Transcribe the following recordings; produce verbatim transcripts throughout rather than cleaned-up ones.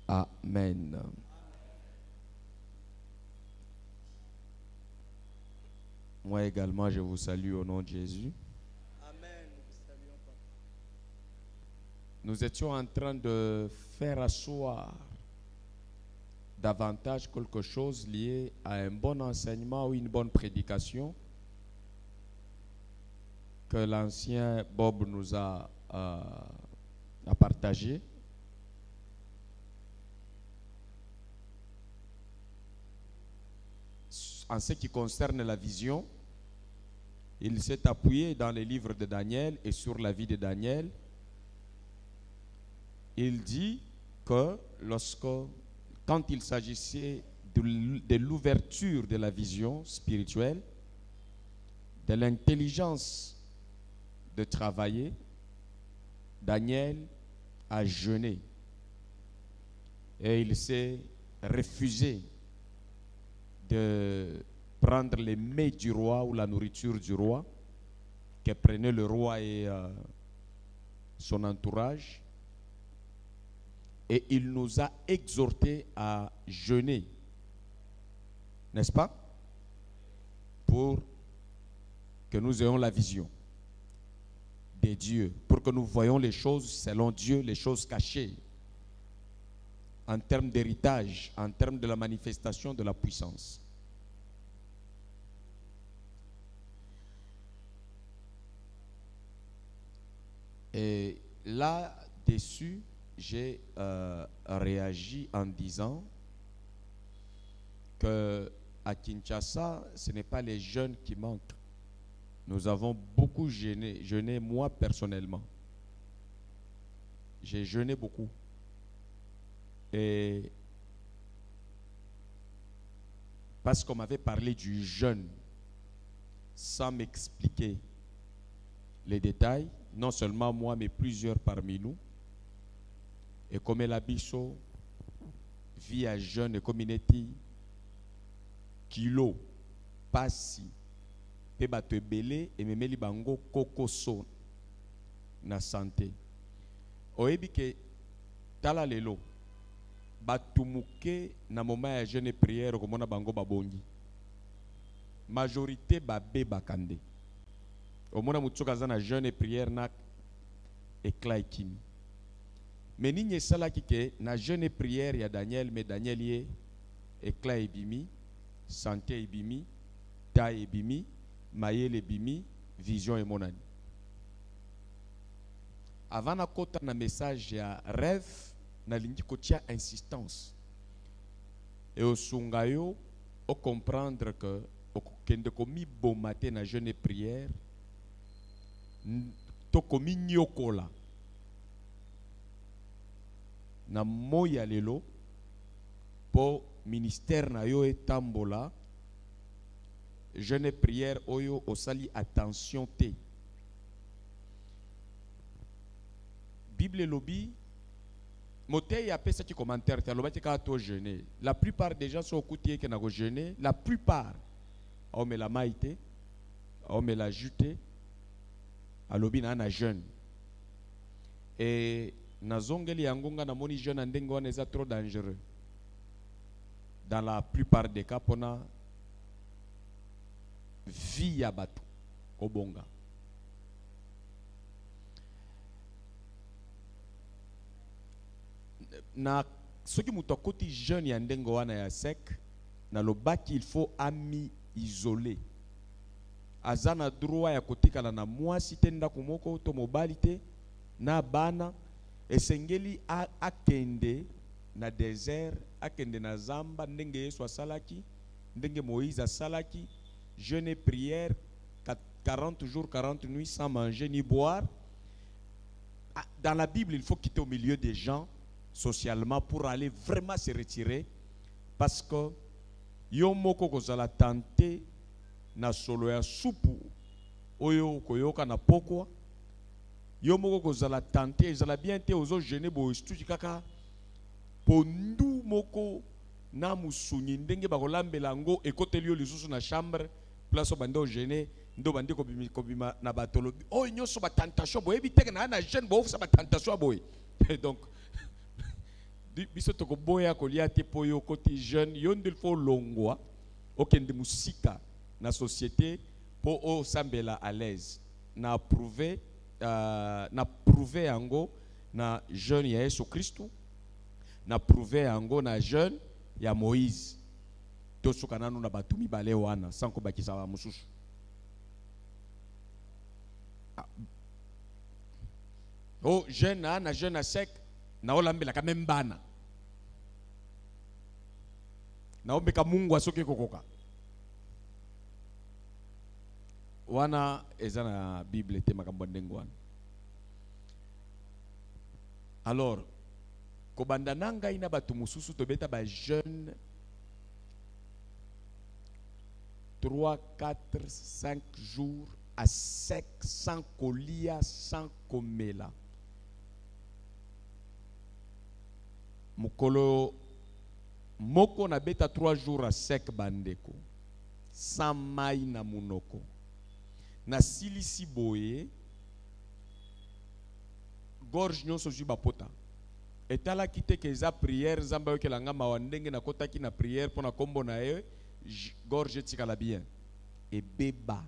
Amen. Moi également, je vous salue au nom de Jésus. Amen. Nous vous saluons, Papa. Nous étions en train de faire asseoir davantage quelque chose lié à un bon enseignement ou une bonne prédication que l'ancien Bob nous a, euh, a partagé. En ce qui concerne la vision, il s'est appuyé dans les livres de Daniel et sur la vie de Daniel. Il dit que lorsque, quand il s'agissait de, de l'ouverture de la vision spirituelle, de l'intelligence de travailler, Daniel a jeûné et il s'est refusé de prendre les mets du roi ou la nourriture du roi que prenait le roi et euh, son entourage. Et il nous a exhortés à jeûner, n'est-ce pas? Pour que nous ayons la vision de Dieu, pour que nous voyons les choses selon Dieu, les choses cachées, en termes d'héritage, en termes de la manifestation de la puissance. Et là-dessus, j'ai euh, réagi en disant que à Kinshasa, ce n'est pas les jeunes qui manquent. Nous avons beaucoup jeûné, jeûné moi personnellement. J'ai jeûné beaucoup. Et parce qu'on m'avait parlé du jeûne sans m'expliquer les détails, non seulement moi, mais plusieurs parmi nous. Et comme la biso vit à jeûne et communauté, kilo, passi, pe bato belé et memeli bango kokoso na santé. Oyebi ke tala lelo batumuke na moment ya jeûne et prière komona bango babongi. Majorité babe bakande. Omona mutsoka za na jeûne et prière na éclat ekimi. Mais ni sala kike na jeûne et prière ya Daniel, mais Daniel yé éclat ebimi, santé ebimi, ta ebimi, mayele ebimi, vision et monani. Avant na kota na message ya rêve, na lingi kotia insistance. Et au sungayo, au comprendre que au kende komi bomate na jeûne et prière, to komi nyokola. Na moya lelo po ministère na yo etambola jeûne et prière oyo osali attention te. Bible lobi moté a pesa ki commentaire te alobati ka to jeûner. La plupart des gens sont écoutés que na ko jeûner, la plupart o me la maïté, o me la jute alobi na na jeûne. Et nazongeli yangonga na moni jeune ndenge wana eza trop dangereux. Dans la plupart des cas pona vie ya bato obonga. Na soki muto koti jeune ya ndenge wana ya sec na lobaki il faut ami isolé. Azana droit ya kotikala na mwasi te ndako moko to mobali te na bana. Esengeli akende na désert, akende na zamba, ndenge Yesu asalaki, ndenge Moïse asalaki, jeûne et prière, quarante jours, quarante nuits sans manger ni boire. Dans la Bible, il faut quitter au milieu des gens, socialement, pour aller vraiment se retirer, parce que yomoko kozala tante na solo ya supu, oyo koyoka na pokwa. Yo moko kozala tante ezala bien te ozo jeûner bo stuji kaka pondu moko na musuni ndenge bakolambela ngo ekoteli yo lisusu na chambre place bando jeûner ndo bandi ko bimi ko bima na batolo o nyoso ba tentation boye biteke na na jeûne bo sa ba tentation boye. Donc biso toko boya kolia te po yo côté jeune yo ndil fo longwa okende musika na société po o sambela à l'aise na prouver uh, na prouver yango na jeune ya Yesu Kristo na prouver yango na jeune ya Moïse to suka nanu na batumi bale wana sans ko bakisa ba mususu. Oh jeune na na jeune sec na olambela ka membana na ombeka Mungu asoke kokoka wana eza na Bible te makambo ndengo wana. Alors kobanda nanga ina batu mususu tobeta ba jeune trois, quatre, cinq jours à sec sans kolia sans komela. Mukolo moko na beta trois jours à sec bandeko sans mai na munoko na silisi boye gorge nyonso juba pota etala kite ke za prière zamba yokelanga mawandenge na kotaki na prière pona kombo na ye gorge tikala bien e beba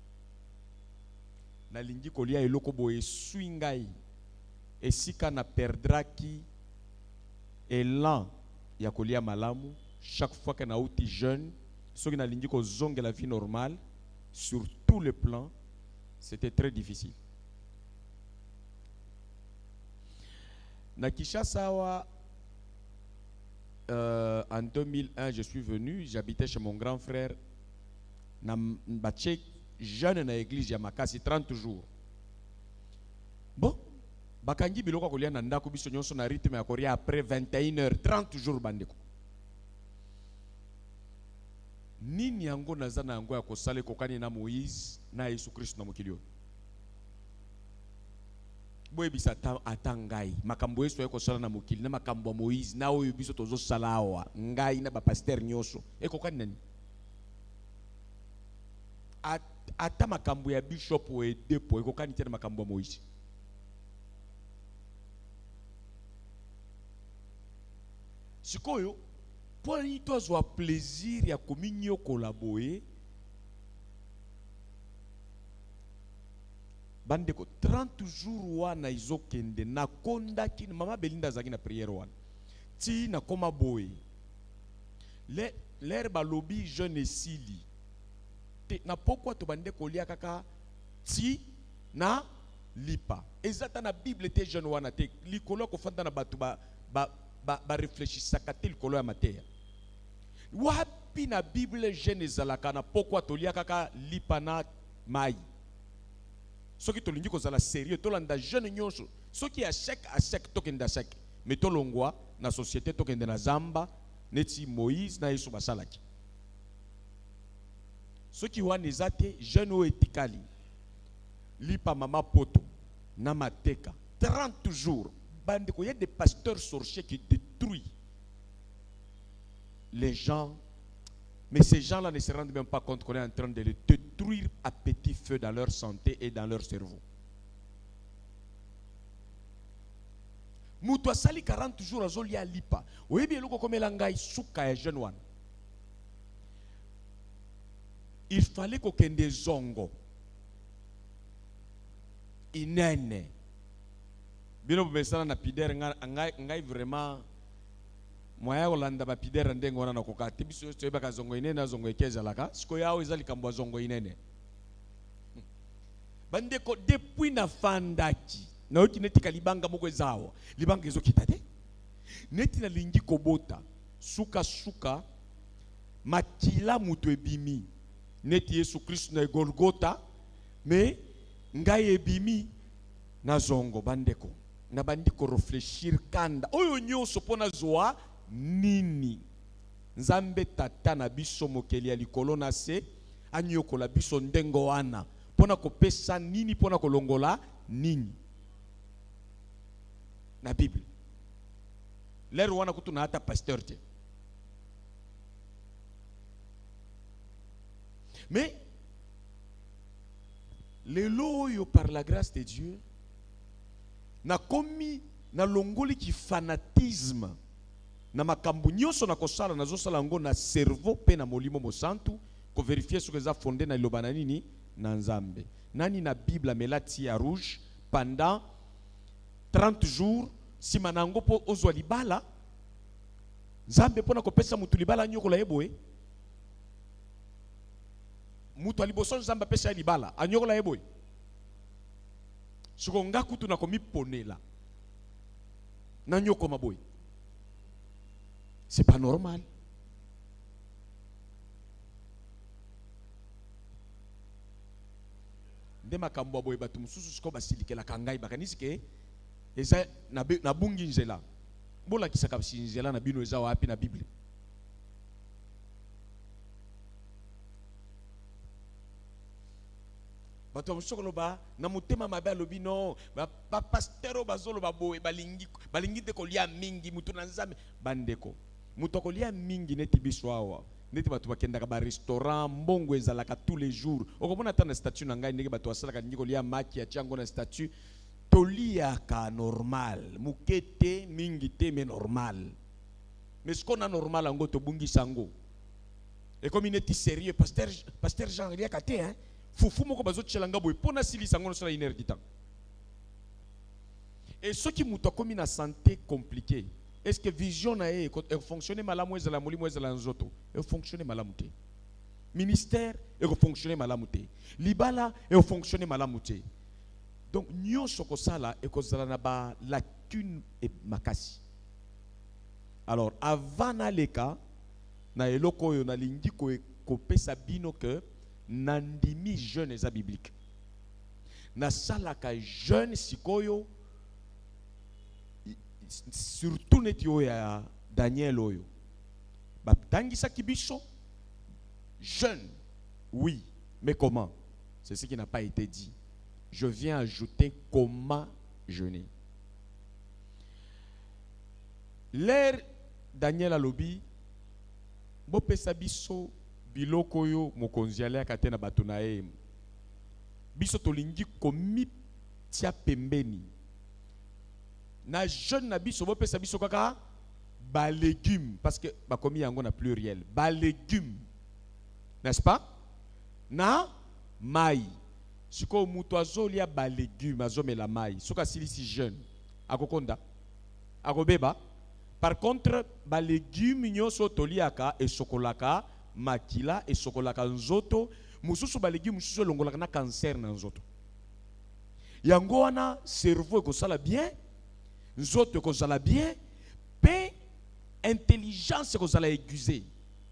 na lingi kolia eloko boye swingai esika na perdraki élan ya kolia malamu chaque fois que na outi jeune soki na lingi ko zonge la vie normale sur tous les plans c'était très difficile. Na Kinshasa euh, en deux mille un je suis venu, j'habitais chez mon grand frère na bache jeune na église ya Makasi trente jours. Bon bakangi biloko kolia na ndako biso nyonso na rythme ya koria après vingt et une heures trente jours bandeko. Nini yango nazana yango ya kosale kokani na Moïse na Yesu Kristo na mokili oyo. Boye bisa atangai makambo Yesu ya kosala na mokili na makambo ya Moïse na oyo biso tozo sala awa ngai na ba pasteur nyonso e kokani nani. At, ata makambo ya bishop o edepo e kokani tena makambo ya Moïse. Sikoyo pour y tozo plaisir ya kominyo collaborer bandeko trente jours wana izokende na konda kini mama Belinda zaki na prière wana ti na koma boye le l'air balobi jeune esili te na pokwa to bandeko lia kaka ti na lipa ezata na Bible te jeune wana te likolo ko fanda na batu ba ba ba, ba réfléchissaka te likolo ya mateya wapi na Bible jeune ezalaka na pokwa to lia kaka lipa na mai. Soki tolingi kozala sérieux tolanda jeune nyonso soki a chèque a chèque tokenda chèque mais tolongwa na société tokende na zamba neti Moïse na Yesu basalaki soki wana ezate jeune o etikali lipa mama poto na mateka trente jours bande ko y a des pasteurs sorciers qui détruisent les gens. Mais ces gens-là ne se rendent même pas compte qu'on est en train de les détruire à petit feu dans leur santé et dans leur cerveau. Mutu asali quarante jours azoli a lipa. Oyebi eloko komela ngai suka ya jeune one. Il fallait qu'on kende zongo. Inene. Bino bumesana na pider ngai ngai vraiment moya olanda ba pidera ndengo wana na kokati biso to yeba zongo inene na zongo ekeza laka siko yao ezali kambo zongo inene bandeko depuis na fandaki na oti neti kalibanga moko ezawa libanga ezo kitade neti na lingi kobota suka suka makila mutu ebimi neti Yesu Kristo na Golgota me ngai ebimi na zongo bandeko na bandiko réfléchir kanda oyo nyoso pona zoa nini nzambe tata na biso mokeli ya likolo na se anyokola biso ndengo wana pona kopesa nini pona kolongola nini na Bible lero wana kutu na hata pasteur te mais lelo yo par la grâce de Dieu na komi na longoli ki fanatisme na makambo nyonso na kosala nazosala yango na cerveau pe na molimo mosantu ko vérifier ce que ça fondé na liloba na nini na nzambe. Nani na Bible amelati ya rouge pendant trente jours si manango po ozwa libala nzambe pona kopesa mutu libala nyokola yeboe mutu aliboso nzambe pesa libala anyokola yeboe siko ngaku tu na komiponela na nyoko maboy. C'est pas normal. Nde makambo boy batu mususu siko basilikela kangai bakanisi ke eza na na bungi nzela. Bola kisaka nzela na bino eza wapi na Bible. Bato musokolo ba na mutema mabe alobi no ba pastero bazolo baboye balingi balingi de kolia mingi mutu na nzambe bandeko mutu kolia mingi neti biso awa neti bato bakendaka ba restaurant mbongo ezalaka tous les jours okomona ta na statut na ngai ndenge bato asalaka ndenge kolia maki ya tiango na statut toliaka normal mukete mingi te mais normal mais ce qu'on a normal ango to bungi sango et comme il est sérieux pasteur pasteur Jean riaka te hein fufu moko bazo tchelanga boy pona silisa ngono sala une heure du temps. Et ceux qui muto comme na santé compliquée, est-ce que vision na e fonctionner malamu ezala molimo ezala nzoto e fonctionner malamu te. Ministère e fonctionner malamu te. Libala e fonctionner malamu te. Donc nyonso ko sala e ko zala na ba lacune et makasi. Alors avant na leka na eloko yo na lingi ko ko pesa bino que nandimi jeune eza biblique na salaka jeune sikoyo surtout neti oyo ya Daniel oyo batangisa kibiso jeune oui mais comment c'est ce qui n'a pas été dit. Je viens ajouter comment jeûner. L'air Daniel alobi bo pesa biso biloko yo mokonzi aleka te na bato na ye biso tolingi komi tia pembeni na jeune na biso bo pesa biso kaka ba légumes parce que ba komi yango na pluriel ba légumes n'est-ce pas na mai siko muto azolia ba légumes azomela mai soka silisi jeune akokonda akobeba. Par contre ba légumes nyoso toliaka e sokolaka makila et sokolaka nzoto mususu balegi mususu longolaka na cancer na nzoto yango wana cerveau ekozala bien nzoto ekozala bien pe intelligence ekozala aiguisée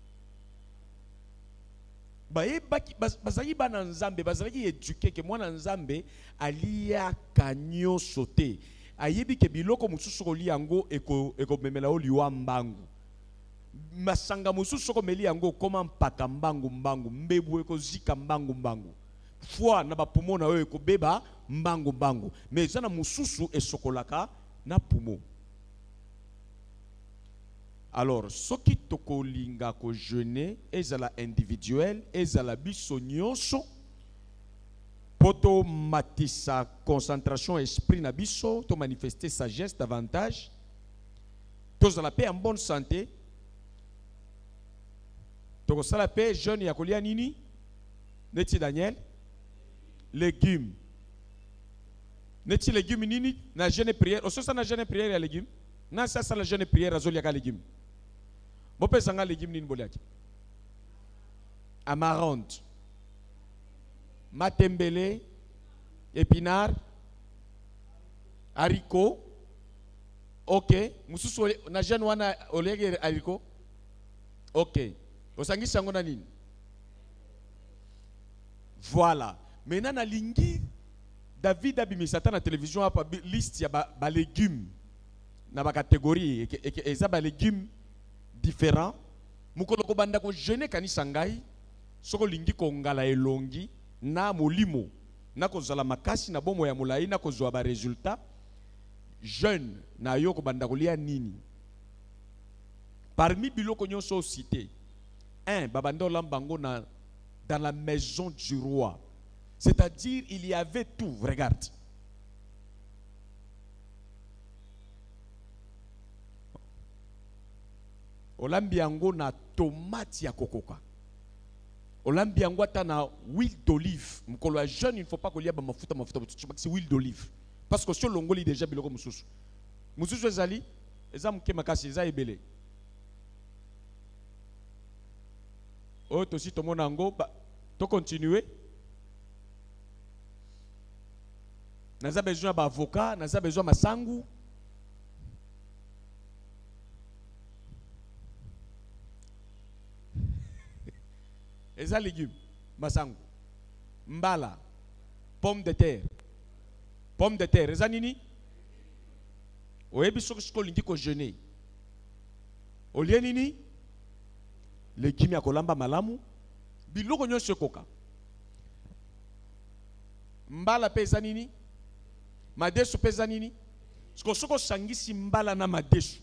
baye baki bazali bana nzambe bazali éduquer que mwana nzambe aliaka nyonso te ayebi ke biloko mususu kolia yango eko ekomemela o liwa mbangu masanga mususu ko meli yango koma mpaka mbangu mbangu mbebu eko zika mbangu mbangu foi na bapumo na oyo ekobeba mbangu mbangu mais zana mususu esokolaka na pumo. Alors soki tokolinga ko jeûner ezala individuel ezala biso nyonso poto matisa concentration esprit na biso to manifester sagesse davantage tozala pe en bonne santé. Donc ça la paix jeune ya kolia nini neti Daniel légumes neti légumes nini na jeune prière oso ça na jeune prière ya légumes na ça ça la jeune prière azolia ka légumes bo pesa nga légumes nini boliaki amarante matembele épinard haricot ok mususu na jeune wana oliaki haricot ok. Osangisi yango na nini? Voilà. Maintenant na lingi David abimisata na télévision hapa liste ya ba, ba légumes na ba catégorie et ça ba légumes différents. Mukolo ko banda ko jeûner kanisa ngai soko lingi ko ngala elongi na molimo na ko zala makasi na bomo ya mulai na ko zwa ba résultat jeune na yo ko banda ko lia nini? Parmi biloko nyonso cité un, babando lambango na dans la maison du roi. C'est-à-dire, il y avait tout. Regarde. olambi yango na tomate ya kokoka. Olambi yango ata na huile d'olive. Mkolo ya jeune, il ne faut pas kolia ba mafuta mafuta, c'est huile d'olive. Parce que sur l'ongoli déjà biloko mususu. Mususu ezali, eza mke makasi, eza ebele. Oh, tosi tomona yango, to continuer. Naza besoin ba avocat, naza besoin masangu. Eza légumes, masangu, mbala, pomme de terre, pomme de terre, eza nini? Oyebi soko siko lingi ko jeûner. Olie nini? Légumes ya kolamba malamu, biloko nyonso koka. Mbala pe eza nini? Madesu pe eza nini? Siko soko sangisi mbala na madesu.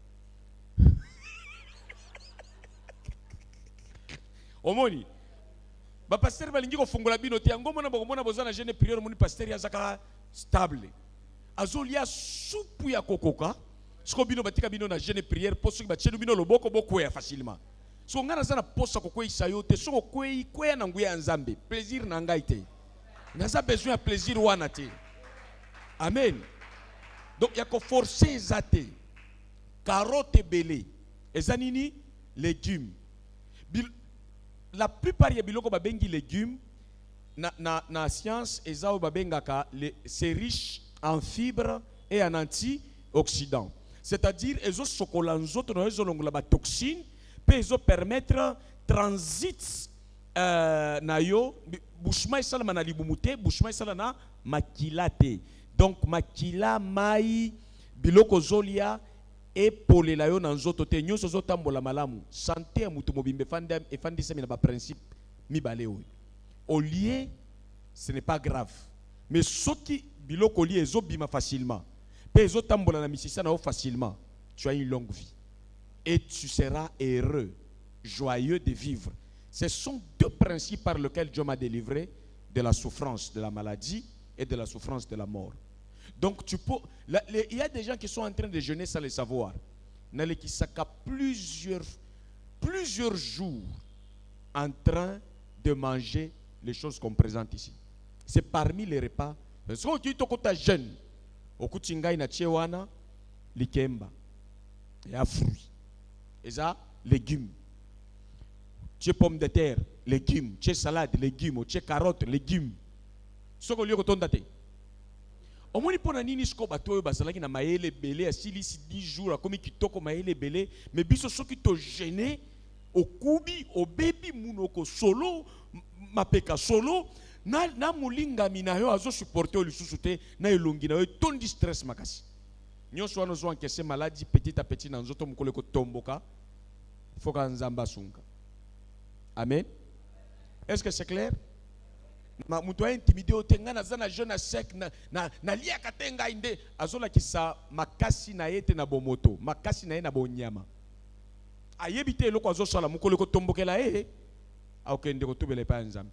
Omoni ba pasteur balingi ko fungola bino te yango mona bokomona bozana jeune prière moni pasteur yazaka stable azolia soupu ya kokoka siko bino batika bino na jeune prière poso ki bachenu bino loboko boko ya facilement so ngana zana posa ko kwei yo te soko kwei kwea na nguya nzambe plaisir na ngai te naza besoin ya plaisir wana te amen donc ya ko forcer zate carotte belé ezanini légumes. La plupart des biloko babengi légumes na na na science ezao babengaka c'est riche en fibres et en antioxydants. C'est-à-dire ezo chocolat nzoto na ezo longola ba toxines pe ezo permettre transit euh, na yo bouchement esala na libumute bouchement esala na makila te. Donc makila mai biloko zolia et pour les layo na nzoto te nyonso zo tambola malamu santé ya mutu mobimbe fanda efandisa mina ba principe mibale oyo au lieu ce n'est pas grave mais soki biloko lié ezo bima facilement pe ezo tambola na misisa na o facilement tu as une longue vie et tu seras heureux joyeux de vivre. Ce sont deux principes par lesquels Dieu m'a délivré de la souffrance de la maladie et de la souffrance de la mort. Donc tu peux, il y a des gens qui sont en train de jeûner sans le savoir. Nale qui s'aka plusieurs, plusieurs jours en train de manger les choses qu'on présente ici. C'est parmi les repas. Parce que tu es jeune, au kutingai na chewana, likemba, et à fruits, et ça légumes. Tu es pomme de terre, légumes. Tu es salade, légumes. Tu es carotte, légumes. Ce que tu as omoni pona nini sko bato oyo bazalaki na mayele belé asilisi dix jours akomi kitoko mayele belé mais biso soki to gêner okubi obebi munoko solo mapeka solo na na mulingami na yo azo supporter lisusu te na elongi na yo tondi stress makasi nyonso wana zo encaisser maladie petit à petit na nzoto mukole ko tomboka foka nzamba sunga. Amen. Est-ce que c'est clair? Ma mutu intimidé otenga na zana jeune sec na na na lia katenga inde azola kisa makasi na yete na bomoto makasi na ye na bonyama ayebite eloko azosala mukolo ko tombokela e akende ko tubele pa nzambe.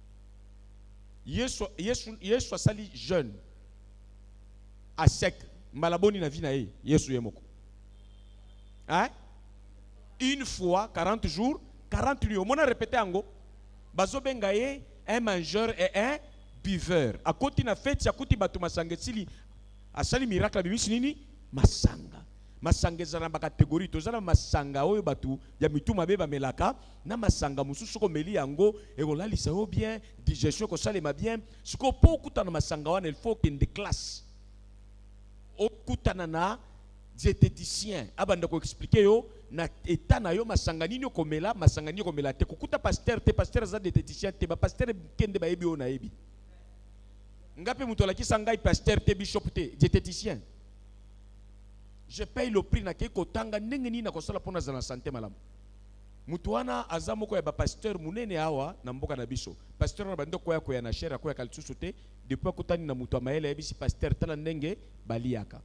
Yesu Yesu Yesu asali jeune a sec malaboni na vie na ye Yesu yemoko hein une fois quarante jours quarante nuits on a répété ango bazo benga ye un mangeur et un buveur. A côté na fête, a côté batu masanga sili, a sali miracle bimisi nini masanga. Masanga zana ba catégorie, to zana masanga oyo batu ya mituma beba melaka, na masanga mususu ko meli yango e ko la lisa o bien, digestion ko sale ma bien, suko po kutana masanga wana il faut qu'il de classe. O kutana na diététicien, abanda ko expliquer yo na état na yo masanga nini komela masanga nini komela te kukuta pasteur te pasteur za diététicien te ba pasteur kende ba yebi ona yebi ngape muto la kisanga pasteur te bishop te diététicien je paye le prix na ke kotanga ndenge nini na kosala pona za na santé malamu muto wana azamoko ya ba pasteur munene awa na mboka na biso pasteur na bando koya koya na shera koya kaltsusu te depuis kutani na muto maela yebi si pasteur tala ndenge baliaka.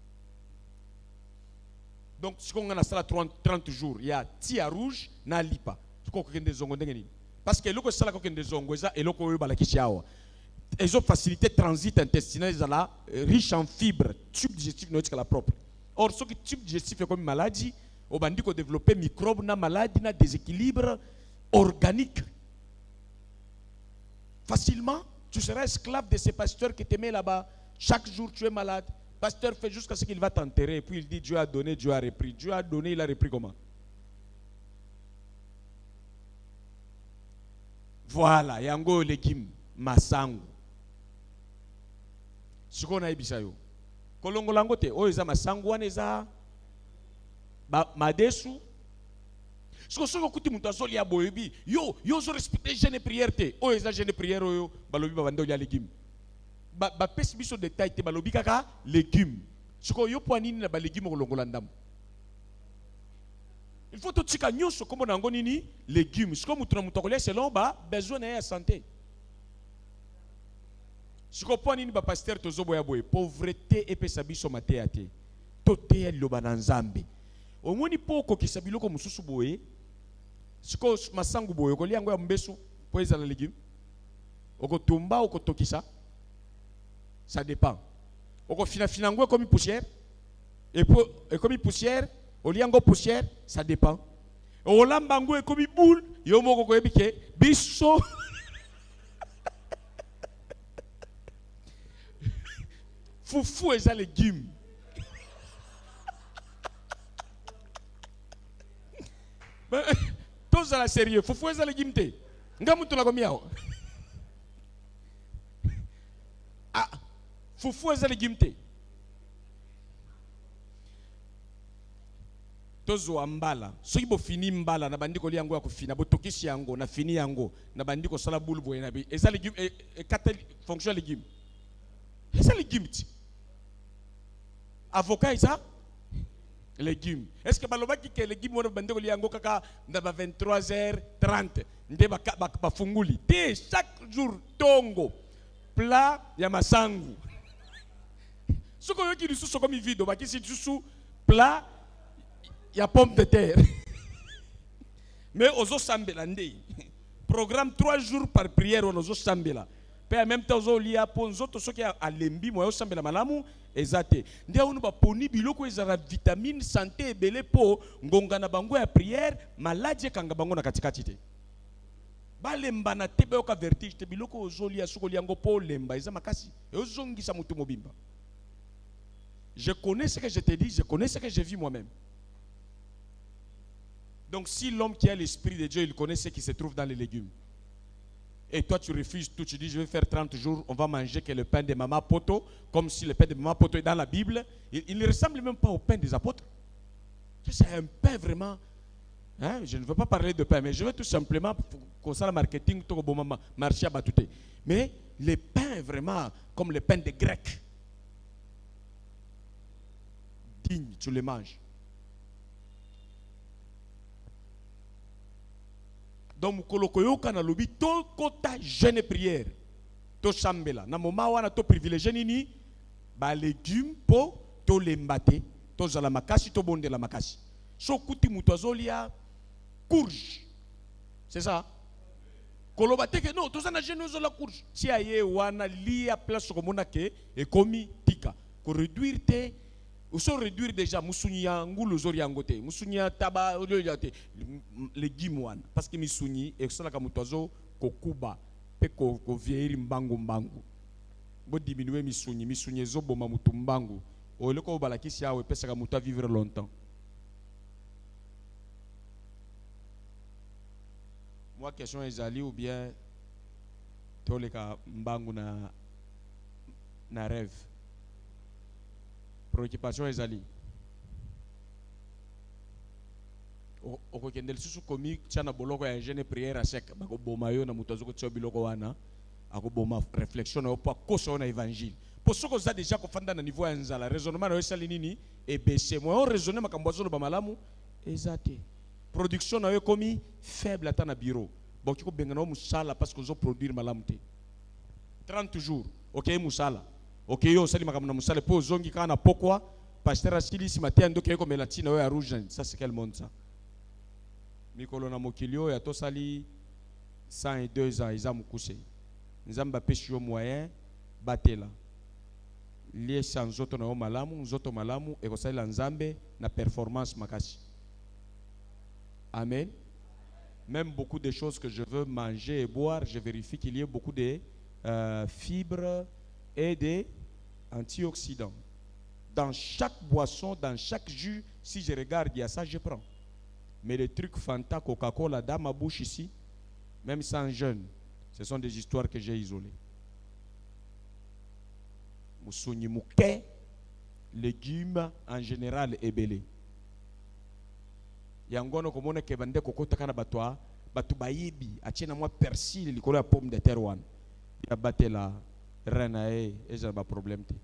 Donc, si on a trente jours, il y a tia rouge, na lipa. Parce que l'eau sala kokende zongo eza eloko oyo balakisi awa. Ezo facilité transit intestinal ezala riche en fibres, tube digestif notika la propre. Or ce qui tube digestif est comme maladie, au bandi ko développer microbe na maladie na déséquilibre organique. Facilement, tu seras esclave de ces pasteurs qui te mettent là-bas. Chaque jour, tu es malade. Pasteur fait jusqu'à ce qu'il va t'enterrer. Et puis il dit, Dieu a donné, Dieu a repris. Dieu a donné, il a repris comment? Voilà, yango légume, masangu. Ce qu'on a ebisa yo. Kolongo langote, o eza masangu wana eza ba madesu. Ce que soko kuti mutu azoli ya boyebi, yo yo zo respecter jeune prière te. O eza jeune prière yo balobi ba bando ya légume. Ba ba pesi biso détail te balobi kaka légume. Ce que yo po nini na ba légume kolongo landam. Il faut tout tika nyonso comme nango nini légumes. Ce que mutu na mutu kolia selon ba besoin na ya santé. Ce que po nini ba pasteur tozo boya boye pauvreté et pesa biso mateate. Tote ya loba na nzambe. Omoni poko kisabiloko mususu boye. Ce que masangu boye kolia ngo ya mbesu po ezala légume. Oko tumba oko tokisa. Ça dépend. Oko fina fina ngo comme poussière. Et pour et comme poussière Oliango poussière, ça dépend. Olambango et comme boule, yomoko ko ebike, biso. Foufou et ça légumes. Tous à la sérieux, foufou et ça légumes te. Ngamu tu la komiao. Ah, foufou et ça légumes te. Tozo ambala soki bo fini mbala na bandiko liango ya kufina bo tokisi yango na fini yango na bandiko sala boule boye na bi eza légume et, et quatre fonction légume eza légume ti avocat eza légume est-ce que baloba ki ke légume wona bandiko liango kaka na ba vingt-trois heures trente nde ba ba, ba funguli te chaque jour tongo plat ya masangu soko yoki lisusu comme video ba kisi lisusu plat. Il y a pomme de terre. Mais aux sambela ndé. Programme trois jours par prière aux sambela. Puis en même temps aux lia ponzo to soki a lembi mo sambela malamu ezate. Ndé onu ba poni biloko ezara vitamine santé ebele po ngonga na bango ya prière maladie kanga bango na katikati te. Ba lemba na tebe oka vertige te biloko ozolia soko liango po lemba eza makasi. E ozongisa mutu mobimba. Je connais ce que je te dis, je connais ce que j'ai vu moi-même. Donc si l'homme qui a l'esprit de Dieu, il connaît ce qui se trouve dans les légumes. Et toi tu refuses tout, tu dis je vais faire trente jours, on va manger que le pain de Maman Poto, comme si le pain de Maman Poto est dans la Bible. Il, il ne ressemble même pas au pain des apôtres. C'est un pain vraiment. Hein? Je ne veux pas parler de pain, mais je veux tout simplement, comme ça le marketing, tout le bon marché à batouté. Mais les pains vraiment, comme le pain des Grecs, digne, tu les manges. Donc kolokoyoka na lobi to kota jeune prière to sambela na moma wana to privilégié nini ba légumes po to lembate to zala makasi to bondela makasi so kuti mutu azolia courge c'est ça koloba teke non to zana jeune ozola courge ti aye wana lia place komona ke e komi tika ko réduire te ou so réduire déjà musunya ngulu zori yangote musunya taba olyote légumes wana parce que misuni e sala ka mutazo kokuba pe ko ko vieillir mbangu mbangu bo diminuer misuni misuni zo boma mutu mbangu o leko balakisi awe pesa ka muta vivre longtemps. Moi question ezali ou bien toleka mbangu na na rêve. Préoccupation ezali. Oko kendel susu komi tshana boloko ya jeune prière à sec bako boma yo na mutazo ko tso biloko wana ako boma réflexion na po koso na évangile. Pour ce que ça déjà ko fanda na niveau ya nzala raisonnement na yosali nini e baisser moi on raisonner makambo zo ba malamu ezate. Production na yo komi faible ata na bureau. Bon kiko benga na musala parce que zo produire malamu te. trente jours. OK musala. Ok, yo sali makamuna musale po zongi kana pokwa pasteur asili si matin ndo keko melatina yo ya rouge ça c'est quel monde ça mikolo na mokilio ya to sali cent et deux ans ils ont couché nzamba pêche yo moyen batela lié sans auto na malamu zoto malamu e ko sali nzambe na performance makasi Amen. Même beaucoup de choses que je veux manger et boire, je vérifie qu'il y ait beaucoup de euh, fibres et des antioxydants. Dans chaque boisson, dans chaque jus, si je regarde, il y a ça, je prends. Mais les trucs Fanta, Coca-Cola, dans ma bouche ici, même sans jeûne, ce sont des histoires que j'ai isolées. Moussouni mouké, légumes en général ébélés. Yangono komone ke bande kokota kana batwa batu bayibi achina mwa persil likolo ya pomme de terre wan ya batela rena e et ça ba problème te.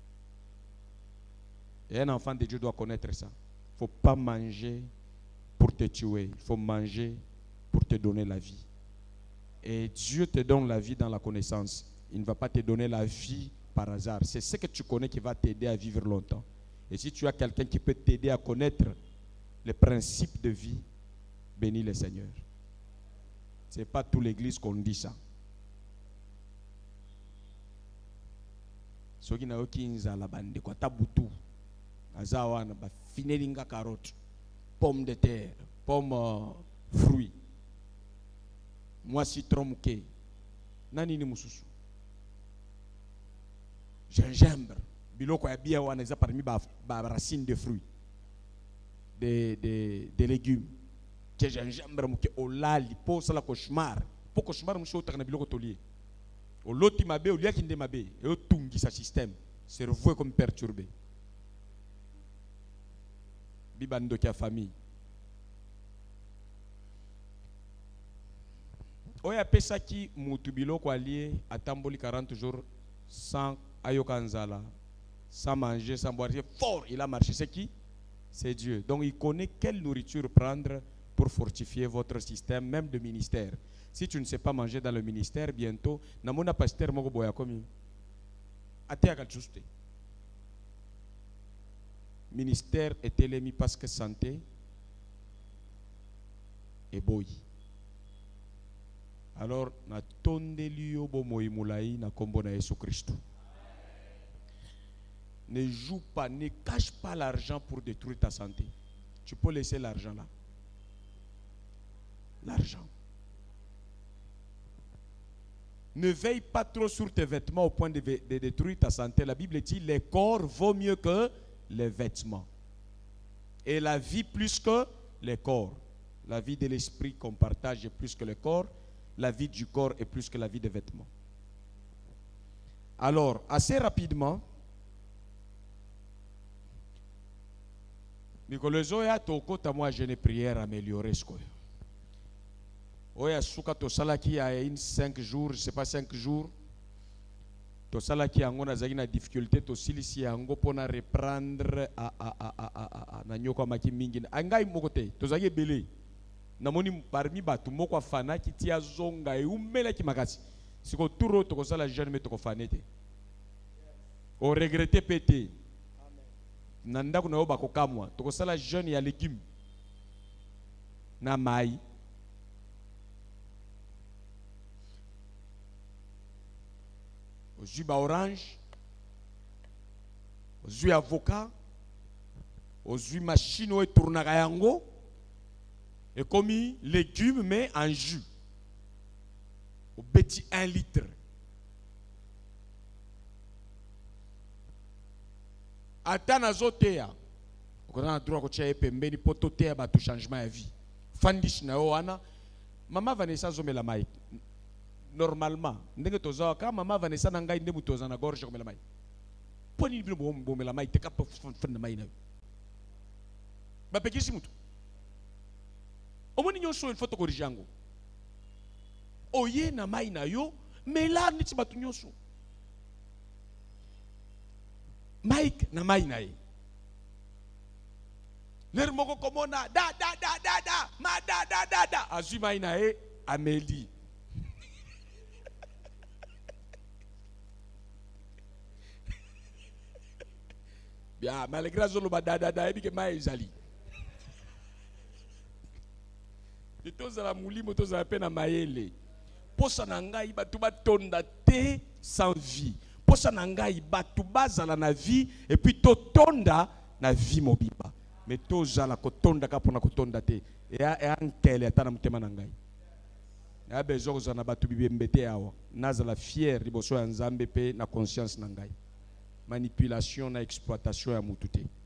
Et un enfant de Dieu doit connaître ça. Faut pas manger pour te tuer, il faut manger pour te donner la vie. Et Dieu te donne la vie dans la connaissance. Il ne va pas te donner la vie par hasard. C'est ce que tu connais qui va t'aider à vivre longtemps. Et si tu as quelqu'un qui peut t'aider à connaître les principes de vie, bénis le Seigneur. Ce n'est pas toute l'église qu'on dit ça. Ceux qui n'ont pas la bande, quoi, tabutu, azawana, ba finelinga carotte, pomme de terre, pomme euh, fruits, moi citron mouké, nani ni mususu, gingembre, biloko ya bien wana za parmi ba, ba racines de fruits. Des, des, des légumes. Que gingembre mouké olali po sala cauchemar. Po cauchemar moucho takana biloko tolié. O loti mabe o liaki nde mabe e o tungi sa système. Cerveau comme perturbé. Bibando ki a famille. Oya pesa ki mutu biloko allié atamboli quarante jours sans ayokanzala, sans manger, sans boire. Fort, il a marché. C'est qui? C'est Dieu. Donc il connaît quelle nourriture prendre pour fortifier votre système, même de ministère. Si tu ne sais pas manger dans le ministère, bientôt, namona pasteur moko boya komi. Atea juste. Ministère est élémi parce que santé et boy. Alors na tondelio bo moimulai na kombo na Yesu Christ. Ne joue pas, ne cache pas l'argent pour détruire ta santé. Tu peux laisser l'argent là. L'argent. Ne veille pas trop sur tes vêtements au point de, de détruire ta santé. La Bible dit, le corps vaut mieux que les vêtements. Et la vie plus que le corps. La vie de l'esprit qu'on partage est plus que le corps. La vie du corps est plus que la vie des vêtements. Alors, assez rapidement, Mikolozo ya toko tamwa jeune prière améliorer ce quoi. Oya suka to salaki ya in cinq jours, je sais pas cinq jours. To salaki yango na zaki na difficulté to silisi yango pona reprendre a a a a a a na nyoko maki mingi. Angai mokote to zaki belé. Namoni parmi batu moko fana ki tia zonga e umela ki makasi. Siko turo to ko sala jeune me to ko fanete. O regretter pété. Nanda kuna yoba kokamwa toko sala jeune ya légumes na mai au jus ba orange au jus avocat au jus machine ou tournaka yango et comme légumes mais en jus au petit un litre. Atana zotea ukona droit ko tia pembeni poto tea ba tout changement de vie fandish na wana mama Vanessa zomela mai normalement ndenge toza ka mama Vanessa na ngai nde mutoza na gorge komela mai poni bino bomela mai te ka fond mai na ba pekisi mutu omoni nyonso il faut to corriger yango oye na mai na yo mela niti batu nyonso Mike na mai na ye. Ler moko komona da da da da da ma da da da da azui mai na ye Amélie. Bien malgré zolo ba da da da e bi ke mai ezali. De toza la muli moto za pena maele. Posa na ngai batu batonda te sans vie. Posa na ngai batu bazala na vie et puis totonda na vie mobimba. mais tozala kotonda ka pona kotonda te ya ya nkele atana mutema na ngai ya bezo kozana batu bibembete awa nazala fier liboso ya nzambe pe na conscience na ngai manipulation na exploitation ya mutu te.